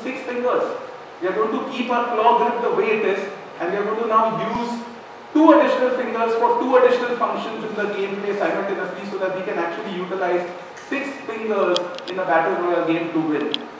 6 fingers. We are going to keep our claw grip the way it is, and we are going to now use 2 additional fingers for 2 additional functions in the gameplay simultaneously, so that we can actually utilize 6 fingers in a battle royale game to win.